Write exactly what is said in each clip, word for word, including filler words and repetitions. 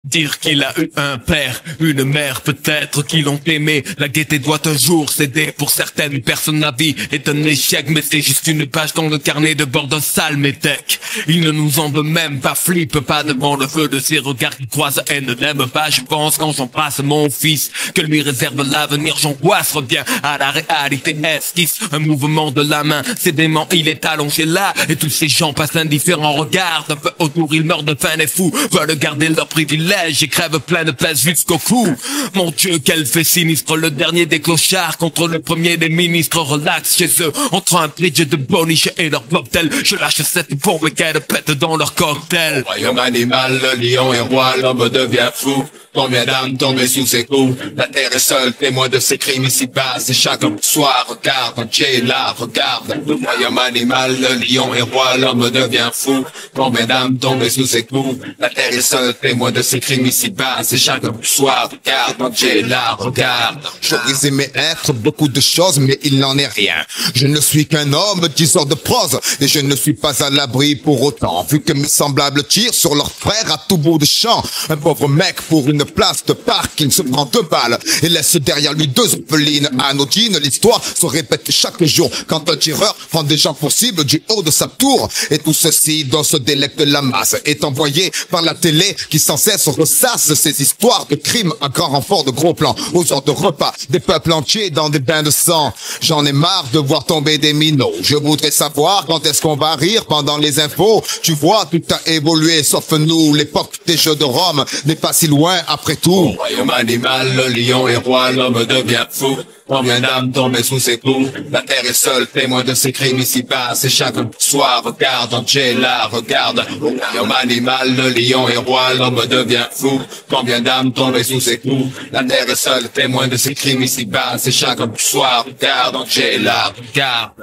Dire qu'il a eu un père, une mère peut-être qui l'ont aimé. La gaieté doit un jour céder. Pour certaines personnes la vie est un échec, mais c'est juste une page dans le carnet de bord d'un sale métèque. Il ne nous en veut même pas, flippe pas devant le feu de ses regards qui croisent et ne l'aime pas. Je pense quand j'en passe mon fils que lui réserve l'avenir. J'angoisse, reviens à la réalité, esquisse un mouvement de la main. C'est dément, il est allongé là et tous ces gens passent indifférents. Regardent un peu autour, ils meurent de faim, les fous veulent garder leur privilège. J'ai crève plein de pèse jusqu'au cou. Mon Dieu, quel fait sinistre, le dernier des clochards contre le premier des ministres. Relax chez eux, entre un bridge de boniche et leur cocktail. Je lâche cette bombe qu'elle pète dans leur cocktail. Royaume animal, le lion est roi, l'homme devient fou. Combien d'âmes tombées sous ses coups. La terre est seule, témoin de ses crimes ici-bas. C'est chaque soir, regarde, Dieu est là, regarde. Royaume animal, le lion est roi, l'homme devient fou. Combien d'âmes tombées sous ses coups. La terre est seule, témoin de ses crimes ici-bas. C'est chaque soir, regarde, Dieu est là, regarde. J'aurais aimé être beaucoup de choses, mais il n'en est rien. Je ne suis qu'un homme diseur de prose, et je ne suis pas à l'abri pour autant. Vu que mes semblables tirent sur leurs frères à tout bout de champ. Un pauvre mec pour une place de parking se prend deux balles et laisse derrière lui deux orphelines anodines. L'histoire se répète chaque jour quand un tireur prend des gens pour cible du haut de sa tour. Et tout ceci dont se délecte la masse est envoyé par la télé qui sans cesse ressasse ces histoires de crimes à grand renfort de gros plans aux heures de repas des peuples entiers dans des bains de sang. J'en ai marre de voir tomber des minots. Je voudrais savoir quand est-ce qu'on va rire pendant les infos. Tu vois, tout a évolué sauf nous. L'époque des jeux de Rome n'est pas si loin après tout. Au royaume animal, le lion est roi, l'homme devient fou. Combien d'âmes tombées sous ses coups. La terre est seule, témoin de ses crimes ici-bas. C'est chaque soir, regarde, Dieu est là, regarde. Au royaume animal, le lion est roi, l'homme devient fou. Combien d'âmes tombées sous ses coups. La terre est seule, témoin de ses crimes ici-bas. C'est chaque soir, regarde, Dieu est là, regarde.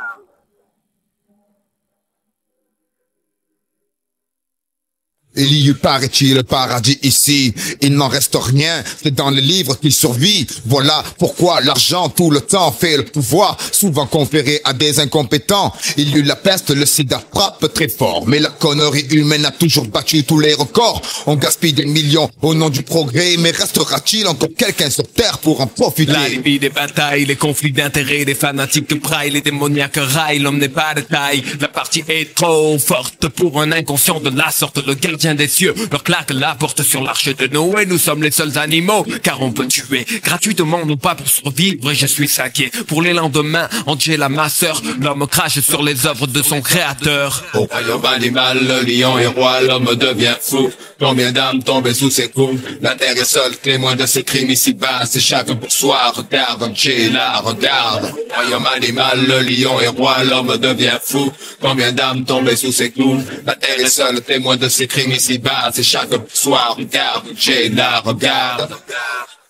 Il y eut, paraît-il, paradis ici. Il n'en reste rien, c'est dans les livres qu'il survit. Voilà pourquoi l'argent tout le temps fait le pouvoir, souvent conféré à des incompétents. Il y eut la peste, le sida frappe très fort, mais la connerie humaine a toujours battu tous les records. On gaspille des millions au nom du progrès, mais restera-t-il encore quelqu'un sur terre pour en profiter? La vie des batailles, les conflits d'intérêts, les fanatiques de praille, les démoniaques raillent. L'homme n'est pas de taille, la partie est trop forte pour un inconscient de la sorte. Le gardien des cieux leur claque la porte sur l'arche de Noé. Nous sommes les seuls animaux, car on peut tuer gratuitement, non pas pour survivre. Et je suis inquiet pour les lendemains. Angela, ma sœur, l'homme crache sur les œuvres de son créateur. Au royaume animal, le lion est roi, l'homme devient fou. Combien d'âmes tombées sous ses coups. La terre est seule, témoin de ses crimes ici-bas. C'est chacun pour soi, regarde, Dieu est là, regarde. Au royaume animal, le lion est roi, l'homme devient fou. Combien d'âmes tombées sous ses coups. La terre est seule, témoin de ses crimes ici-bas. C'est chacun pour soi, regarde, Dieu est là, regarde.